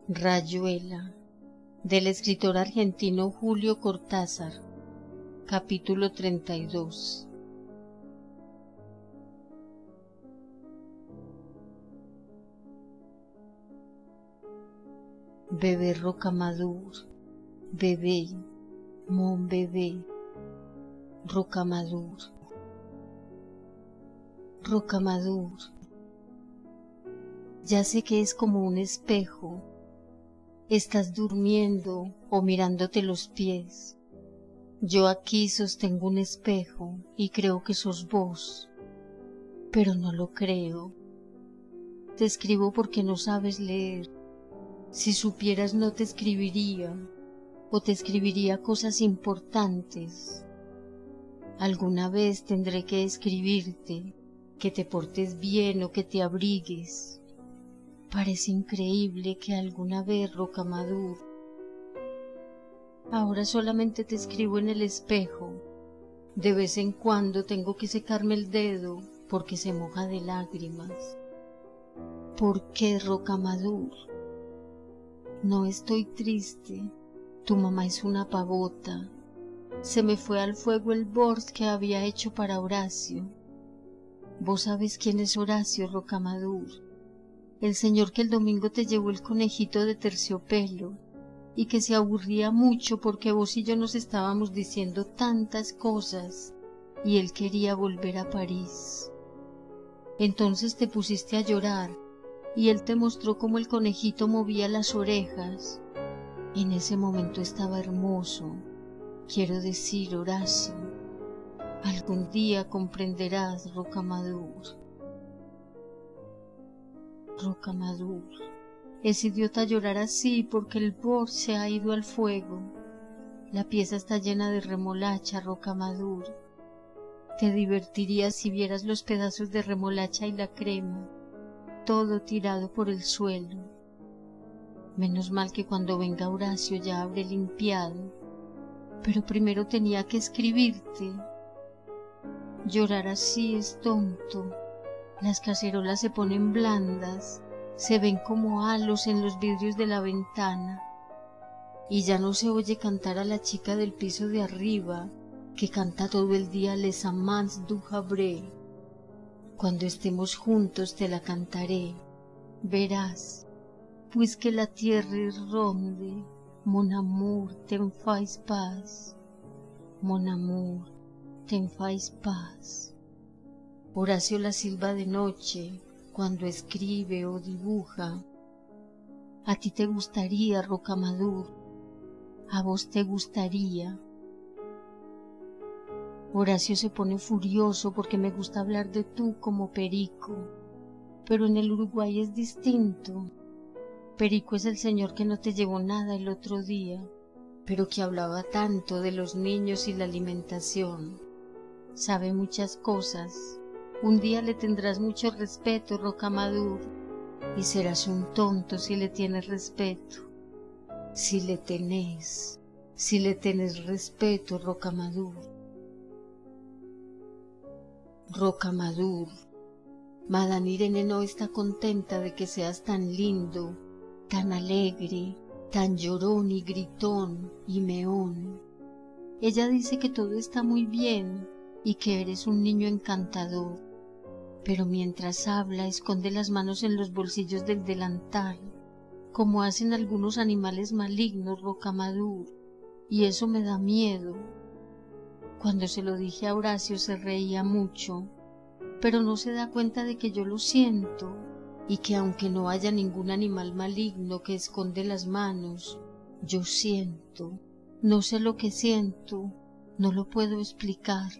Rayuela, del escritor argentino Julio Cortázar. Capítulo 32. Bebé Rocamadour, bebé, mon bebé, Rocamadour. Rocamadour, ya sé que es como un espejo. Estás durmiendo o mirándote los pies. Yo aquí sostengo un espejo y creo que sos vos, pero no lo creo. Te escribo porque no sabes leer. Si supieras no te escribiría, o te escribiría cosas importantes. Alguna vez tendré que escribirte, que te portes bien o que te abrigues. Parece increíble que alguna vez, Rocamadour. Ahora solamente te escribo en el espejo. De vez en cuando tengo que secarme el dedo porque se moja de lágrimas. ¿Por qué, Rocamadour? No estoy triste. Tu mamá es una pavota. Se me fue al fuego el bors que había hecho para Horacio. ¿Vos sabes quién es Horacio, Rocamadour? El señor que el domingo te llevó el conejito de terciopelo y que se aburría mucho porque vos y yo nos estábamos diciendo tantas cosas y él quería volver a París. Entonces te pusiste a llorar y él te mostró cómo el conejito movía las orejas. En ese momento estaba hermoso. Quiero decir, Horacio, algún día comprenderás, Rocamadour. Rocamadour, es idiota llorar así porque el bors se ha ido al fuego. La pieza está llena de remolacha, Rocamadour. Te divertirías si vieras los pedazos de remolacha y la crema, todo tirado por el suelo. Menos mal que cuando venga Horacio ya habré limpiado, pero primero tenía que escribirte. Llorar así es tonto. Las cacerolas se ponen blandas, se ven como halos en los vidrios de la ventana, y ya no se oye cantar a la chica del piso de arriba, que canta todo el día Les Amants du Havre. Cuando estemos juntos te la cantaré, verás, puisque la tierra es ronde, mon amour, t'en fais pas, mon amour, t'en fais pas. Horacio la silba de noche, cuando escribe o dibuja. A ti te gustaría, Rocamadour, a vos te gustaría. Horacio se pone furioso porque me gusta hablar de tú como Perico, pero en el Uruguay es distinto. Perico es el señor que no te llevó nada el otro día, pero que hablaba tanto de los niños y la alimentación. Sabe muchas cosas. Un día le tendrás mucho respeto, Rocamadour, y serás un tonto si le tienes respeto. Si le tenés respeto, Rocamadour. Rocamadour, Madame Irene no está contenta de que seas tan lindo, tan alegre, tan llorón y gritón y meón. Ella dice que todo está muy bien y que eres un niño encantador. Pero mientras habla esconde las manos en los bolsillos del delantal, como hacen algunos animales malignos, Rocamadour, y eso me da miedo. Cuando se lo dije a Horacio se reía mucho, pero no se da cuenta de que yo lo siento, y que aunque no haya ningún animal maligno que esconde las manos, yo siento. No sé lo que siento, no lo puedo explicar.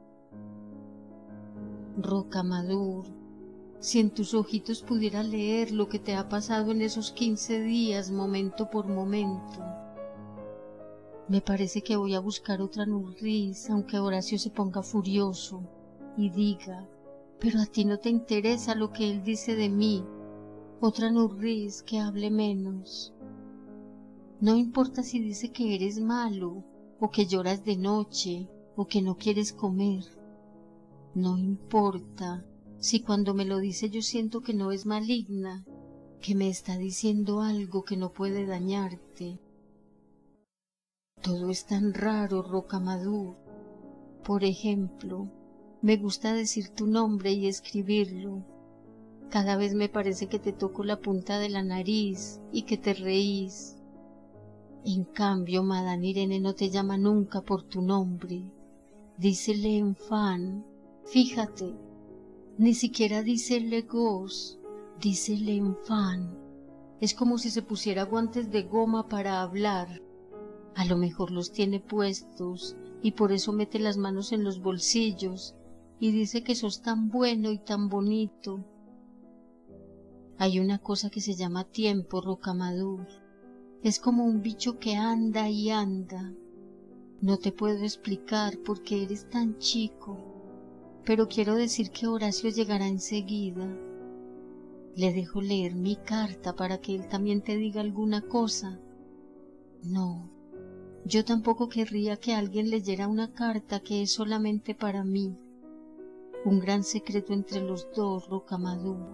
Rocamadour, si en tus ojitos pudiera leer lo que te ha pasado en esos 15 días, momento por momento. Me parece que voy a buscar otra Nurriz, aunque Horacio se ponga furioso y diga, pero a ti no te interesa lo que él dice de mí. Otra Nurriz que hable menos. No importa si dice que eres malo, o que lloras de noche, o que no quieres comer. No importa si cuando me lo dice yo siento que no es maligna, que me está diciendo algo que no puede dañarte. Todo es tan raro, Rocamadour. Por ejemplo, me gusta decir tu nombre y escribirlo. Cada vez me parece que te toco la punta de la nariz y que te reís. En cambio, Madame Irene no te llama nunca por tu nombre. Dice l'enfant, fíjate, ni siquiera dice le gosse, dice l'enfant. Es como si se pusiera guantes de goma para hablar. A lo mejor los tiene puestos y por eso mete las manos en los bolsillos y dice que sos tan bueno y tan bonito. Hay una cosa que se llama tiempo, Rocamadour. Es como un bicho que anda y anda. No te puedo explicar por qué eres tan chico, pero quiero decir que Horacio llegará enseguida. ¿Le dejo leer mi carta para que él también te diga alguna cosa? No, yo tampoco querría que alguien leyera una carta que es solamente para mí. Un gran secreto entre los dos, Rocamadour.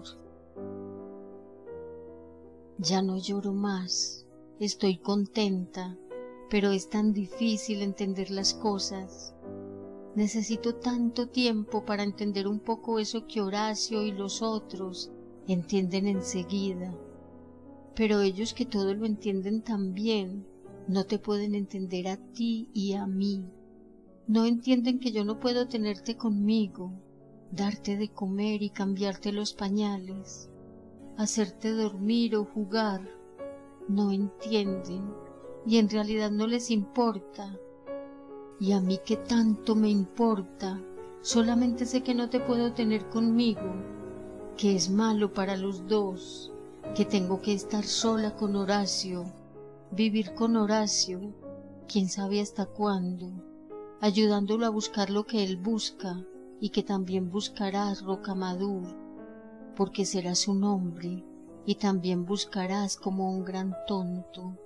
Ya no lloro más, estoy contenta, pero es tan difícil entender las cosas. Necesito tanto tiempo para entender un poco eso que Horacio y los otros entienden enseguida. Pero ellos que todo lo entienden tan bien, no te pueden entender a ti y a mí. No entienden que yo no puedo tenerte conmigo, darte de comer y cambiarte los pañales, hacerte dormir o jugar. No entienden, y en realidad no les importa. Y a mí que tanto me importa, solamente sé que no te puedo tener conmigo, que es malo para los dos, que tengo que estar sola con Horacio, vivir con Horacio, quién sabe hasta cuándo, ayudándolo a buscar lo que él busca y que también buscarás, Rocamadour, porque serás un hombre y también buscarás como un gran tonto.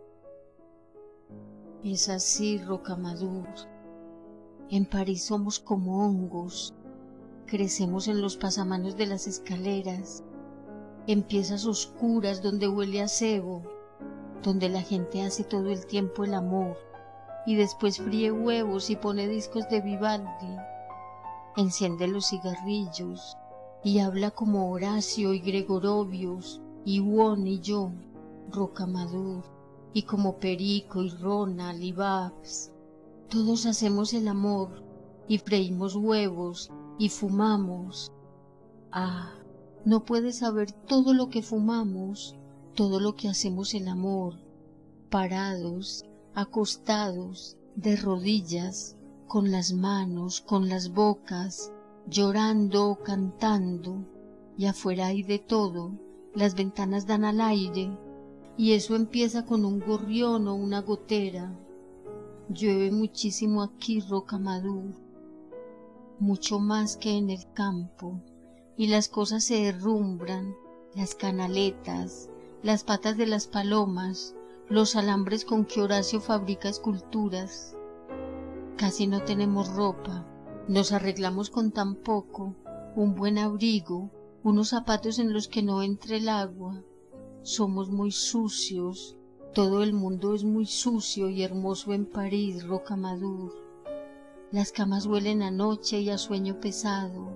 Es así, Rocamadour. En París somos como hongos, crecemos en los pasamanos de las escaleras, en piezas oscuras donde huele a cebo, donde la gente hace todo el tiempo el amor y después fríe huevos y pone discos de Vivaldi, enciende los cigarrillos y habla como Horacio y Gregorovius y Won y yo, Rocamadour, y como Perico y Ronald y Babs. Todos hacemos el amor y freímos huevos y fumamos. Ah, no puedes saber todo lo que fumamos, todo lo que hacemos el amor, parados, acostados, de rodillas, con las manos, con las bocas, llorando o cantando, y afuera hay de todo, las ventanas dan al aire, y eso empieza con un gorrión o una gotera. Llueve muchísimo aquí, Rocamadour, mucho más que en el campo, y las cosas se derrumbran, las canaletas, las patas de las palomas, los alambres con que Horacio fabrica esculturas. Casi no tenemos ropa, nos arreglamos con tan poco, un buen abrigo, unos zapatos en los que no entre el agua. Somos muy sucios, todo el mundo es muy sucio y hermoso en París, Rocamadour. Las camas huelen a noche y a sueño pesado.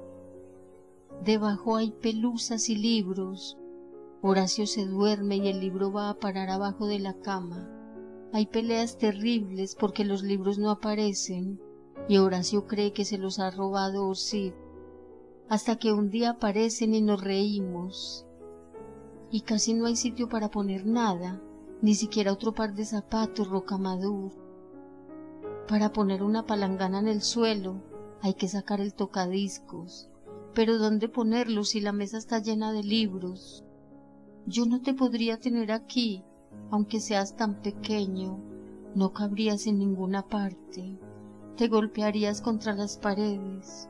Debajo hay pelusas y libros. Horacio se duerme y el libro va a parar abajo de la cama. Hay peleas terribles porque los libros no aparecen y Horacio cree que se los ha robado Osid, hasta que un día aparecen y nos reímos. Y casi no hay sitio para poner nada, ni siquiera otro par de zapatos, Rocamadour. Para poner una palangana en el suelo hay que sacar el tocadiscos, pero ¿dónde ponerlo si la mesa está llena de libros? Yo no te podría tener aquí, aunque seas tan pequeño, no cabrías en ninguna parte, te golpearías contra las paredes.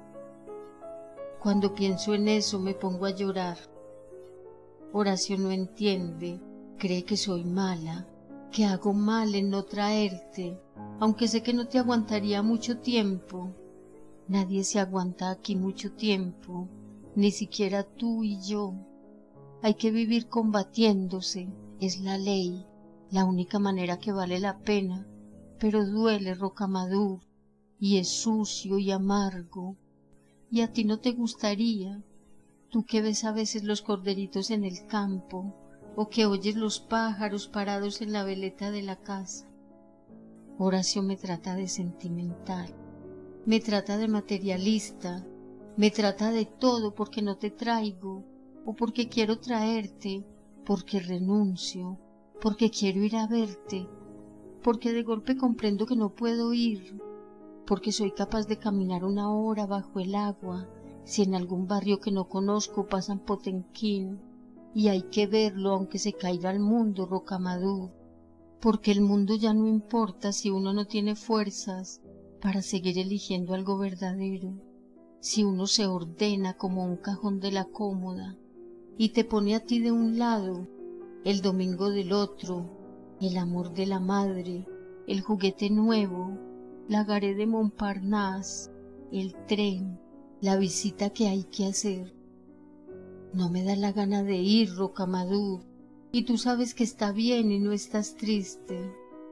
Cuando pienso en eso me pongo a llorar. Horacio no entiende, cree que soy mala, que hago mal en no traerte, aunque sé que no te aguantaría mucho tiempo. Nadie se aguanta aquí mucho tiempo, ni siquiera tú y yo. Hay que vivir combatiéndose, es la ley, la única manera que vale la pena, pero duele, Rocamadour, y es sucio y amargo. ¿Y a ti no te gustaría? Tú que ves a veces los corderitos en el campo, o que oyes los pájaros parados en la veleta de la casa. Horacio me trata de sentimental, me trata de materialista, me trata de todo porque no te traigo, o porque quiero traerte, porque renuncio, porque quiero ir a verte, porque de golpe comprendo que no puedo ir, porque soy capaz de caminar 1 hora bajo el agua, si en algún barrio que no conozco pasan Potenquín, y hay que verlo aunque se caiga el mundo, Rocamadour, porque el mundo ya no importa si uno no tiene fuerzas para seguir eligiendo algo verdadero, si uno se ordena como un cajón de la cómoda y te pone a ti de un lado, el domingo del otro, el amor de la madre, el juguete nuevo, la garé de Montparnasse, el tren, la visita que hay que hacer. No me da la gana de ir, Rocamadour, y tú sabes que está bien y no estás triste.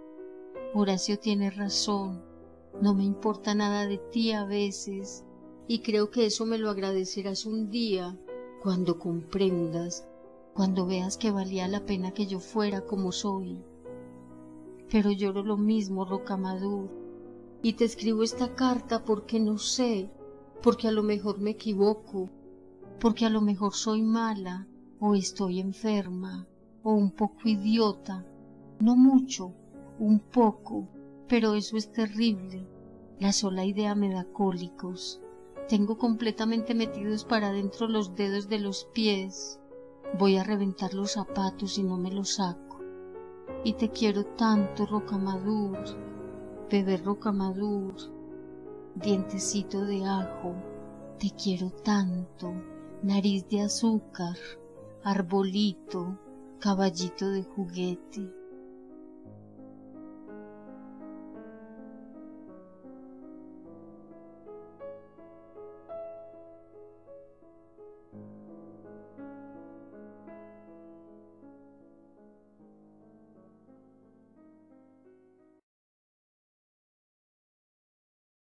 Horacio tiene razón, no me importa nada de ti a veces, y creo que eso me lo agradecerás un día, cuando comprendas, cuando veas que valía la pena que yo fuera como soy. Pero lloro lo mismo, Rocamadour, y te escribo esta carta porque no sé, porque a lo mejor me equivoco, porque a lo mejor soy mala, o estoy enferma, o un poco idiota, no mucho, un poco, pero eso es terrible. La sola idea me da cólicos. Tengo completamente metidos para adentro los dedos de los pies. Voy a reventar los zapatos y no me los saco. Y te quiero tanto, Rocamadour, bebé Rocamadour, dientecito de ajo, te quiero tanto, nariz de azúcar, arbolito, caballito de juguete.